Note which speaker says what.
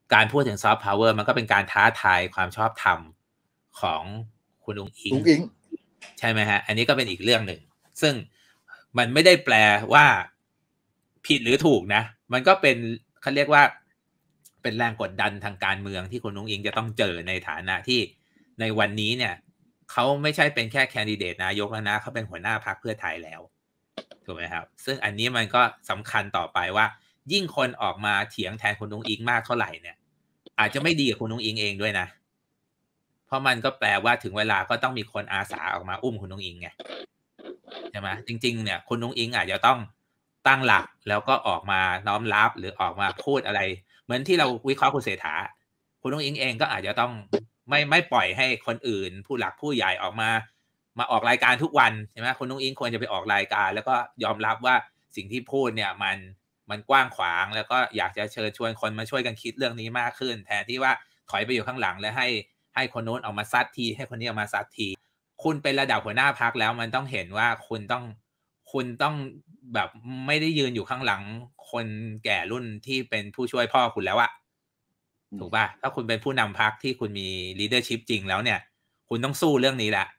Speaker 1: การพูดถึงซอฟต์พาวเวอร์มันก็เป็นการท้าทายความชอบธรรมของคุณอุ๊งอิงใช่ไหมฮะอันนี้ก็เป็นอีกเรื่องหนึ่งซึ่งมันไม่ได้แปลว่าผิดหรือถูกนะมันก็เป็นเขาเรียกว่าเป็นแรงกดดันทางการเมืองที่คุณอุ๊งอิงจะต้องเจอในฐานะที่ในวันนี้เนี่ยเขาไม่ใช่เป็นแค่แคนดิเดตนายกแล้วนะเขาเป็นหัวหน้าพรรคเพื่อไทยแล้วถูกไหมครับซึ่งอันนี้มันก็สำคัญต่อไปว่ายิ่งคนออกมาเถียงแทนคุณอุ๊งอิงมากเท่าไหร่เนี่ยอาจจะไม่ดีกับคุณอุ๊งอิงเองด้วยนะเพราะมันก็แปลว่าถึงเวลาก็ต้องมีคนอาสาออกมาอุ้มคุณอุ๊งอิงไงใช่ไหมจริงๆเนี่ยคุณอุ๊งอิงอาจจะต้องตั้งหลักแล้วก็ออกมาน้อมรับหรือออกมาพูดอะไรเหมือนที่เราวิเคราะห์คุณเศรษฐาคุณอุ๊งอิงเองก็อาจจะต้องไม่ปล่อยให้คนอื่นผู้หลักผู้ใหญ่ออกมาออกรายการทุกวันใช่ไหมคุณอุ๊งอิงควรจะไปออกรายการแล้วก็ยอมรับว่าสิ่งที่พูดเนี่ยมันกว้างขวางแล้วก็อยากจะเชิญชวนคนมาช่วยกันคิดเรื่องนี้มากขึ้นแทนที่ว่าถอยไปอยู่ข้างหลังแล้วให้คนโน้นออกมาซัดทีให้คนนี้ออกมาซัดทีคุณเป็นระดับหัวหน้าพรรคแล้วมันต้องเห็นว่าคุณต้องแบบไม่ได้ยืนอยู่ข้างหลังคนแก่รุ่นที่เป็นผู้ช่วยพ่อคุณแล้วอะถูกป่ะถ้าคุณเป็นผู้นำพรรคที่คุณมี leadership จริงแล้วเนี่ยคุณต้องสู้เรื่องนี้แหละ